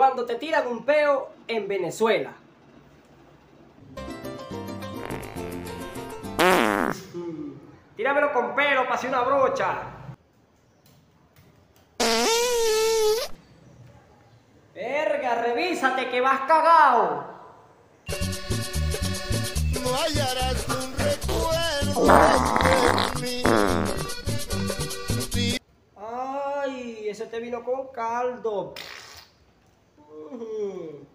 cuando te tiran un peo en Venezuela. Tíramelo con pelo, pase una brocha. Verga, revísate que vas cagao. No hallarás un recuerdo en mí. Ay, ese te vino con caldo.